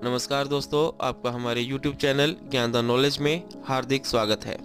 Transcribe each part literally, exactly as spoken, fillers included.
नमस्कार दोस्तों, आपका हमारे YouTube channel Gyan the knowledge में हार्दिक स्वागत है।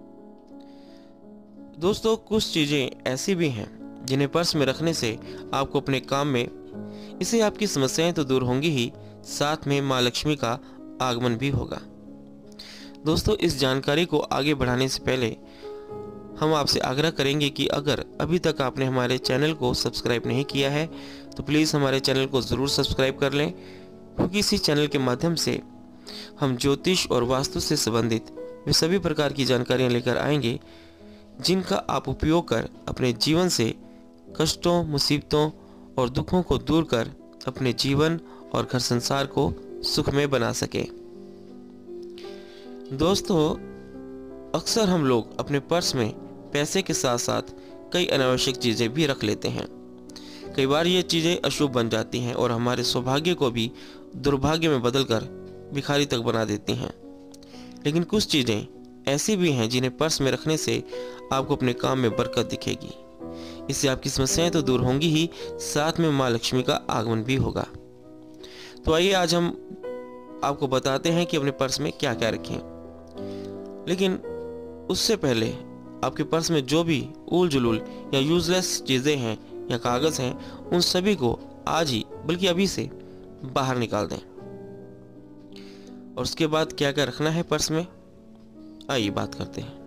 दोस्तों, कुछ चीज़ें ऐसी भी हैं जिन्हें पर्स में रखने से आपको अपने काम में इससे आपकी समस्याएं तो दूर होंगी ही, साथ में माँ लक्ष्मी का आगमन भी होगा। दोस्तों, इस जानकारी को आगे बढ़ाने से पहले हम आपसे आग्रह करेंगे कि अगर अभी तक आपने हमारे चैनल को सब्सक्राइब नहीं किया है तो प्लीज़ हमारे चैनल को ज़रूर सब्सक्राइब कर लें, क्योंकि इसी चैनल के माध्यम से हम ज्योतिष और वास्तु से संबंधित वे सभी प्रकार की जानकारियां लेकर आएंगे जिनका आप उपयोग कर अपने जीवन से कष्टों, मुसीबतों और दुखों को दूर कर अपने जीवन और घर संसार को सुखमय बना सकें। दोस्तों, अक्सर हम लोग अपने पर्स में पैसे के साथ साथ कई अनावश्यक चीज़ें भी रख लेते हैं। कई बार ये चीज़ें अशुभ बन जाती हैं और हमारे सौभाग्य को भी दुर्भाग्य में बदलकर भिखारी तक बना देती हैं। लेकिन कुछ चीज़ें ऐसी भी हैं जिन्हें पर्स में रखने से आपको अपने काम में बरकत दिखेगी। इससे आपकी समस्याएं तो दूर होंगी ही, साथ में माँ लक्ष्मी का आगमन भी होगा। तो आइए आज हम आपको बताते हैं कि अपने पर्स में क्या क्या रखें। लेकिन उससे पहले आपके पर्स में जो भी उल जुलूल या यूजलेस चीज़ें हैं या कागज़ हैं, उन सभी को आज ही बल्कि अभी से बाहर निकाल दें। और उसके बाद क्या क्या रखना है पर्स में, आइए बात करते हैं।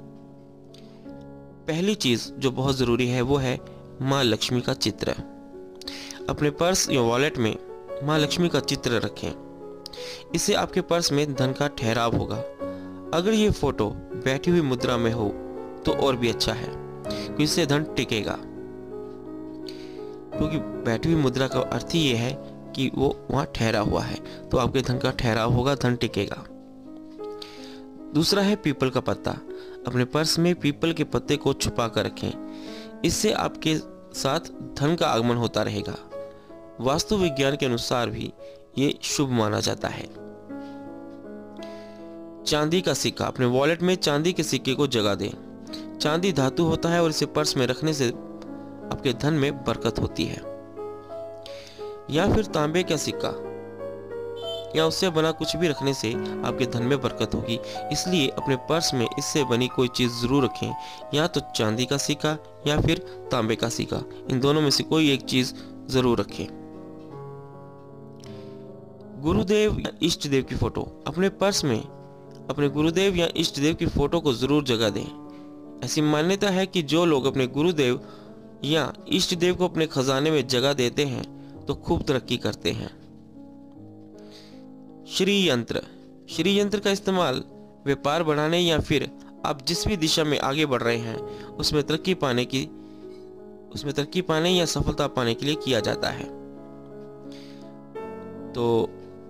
पहली चीज़ जो बहुत ज़रूरी है वो है माँ लक्ष्मी का चित्र। अपने पर्स या वॉलेट में माँ लक्ष्मी का चित्र रखें। इससे आपके पर्स में धन का ठहराव होगा। अगर ये फोटो बैठी हुई मुद्रा में हो तो और भी अच्छा है, क्योंकि इससे धन टिकेगा। क्योंकि बैठी हुई मुद्रा का अर्थ ही ये है कि वो वहाँ ठहरा हुआ है, तो आपके धन का ठहराव होगा, धन टिकेगा। दूसरा है पीपल का पत्ता। अपने पर्स में पीपल के पत्ते को छुपा कर रखें। इससे आपके साथ धन का आगमन होता रहेगा। वास्तु विज्ञान के अनुसार भी ये शुभ माना जाता है। चांदी का सिक्का। अपने वॉलेट में चांदी के सिक्के को जगह दें। चांदी धातु होता है और इसे पर्स में रखने से आपके धन में बरकत होती है। या फिर तांबे का सिक्का या उससे बना कुछ भी रखने से आपके धन में बरकत होगी। इसलिए अपने पर्स में इससे बनी कोई चीज जरूर रखें, या तो चांदी का सिक्का या फिर तांबे का सिक्का। इन दोनों में से कोई एक चीज जरूर रखें। गुरुदेव या इष्ट देव की फोटो। अपने पर्स में अपने गुरुदेव या इष्ट देव की फोटो को जरूर जगह दें। ऐसी मान्यता है कि जो लोग अपने गुरुदेव या इष्ट देव को अपने खजाने में जगह देते हैं तो खूब तरक्की करते हैं। श्री यंत्र। श्री यंत्र का इस्तेमाल व्यापार बढ़ाने या फिर आप जिस भी दिशा में आगे बढ़ रहे हैं उसमें तरक्की पाने की उसमें तरक्की पाने या सफलता पाने के लिए किया जाता है। तो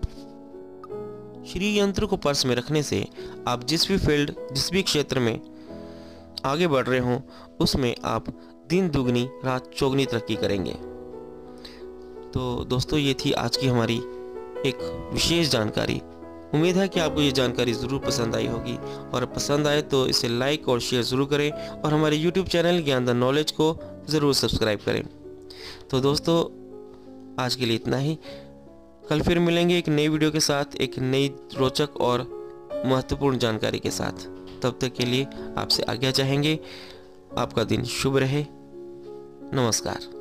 श्री यंत्र को पर्स में रखने से आप जिस भी फील्ड, जिस भी क्षेत्र में आगे बढ़ रहे हों उसमें आप दिन दुगनी रात चौगनी तरक्की करेंगे। तो दोस्तों, ये थी आज की हमारी एक विशेष जानकारी। उम्मीद है कि आपको ये जानकारी ज़रूर पसंद आई होगी, और पसंद आए तो इसे लाइक और शेयर ज़रूर करें और हमारे YouTube channel Gyan the knowledge को ज़रूर सब्सक्राइब करें। तो दोस्तों, आज के लिए इतना ही। कल फिर मिलेंगे एक नई वीडियो के साथ, एक नई रोचक और महत्वपूर्ण जानकारी के साथ। तब तक के लिए आपसे आज्ञा चाहेंगे। आपका दिन शुभ रहे। नमस्कार।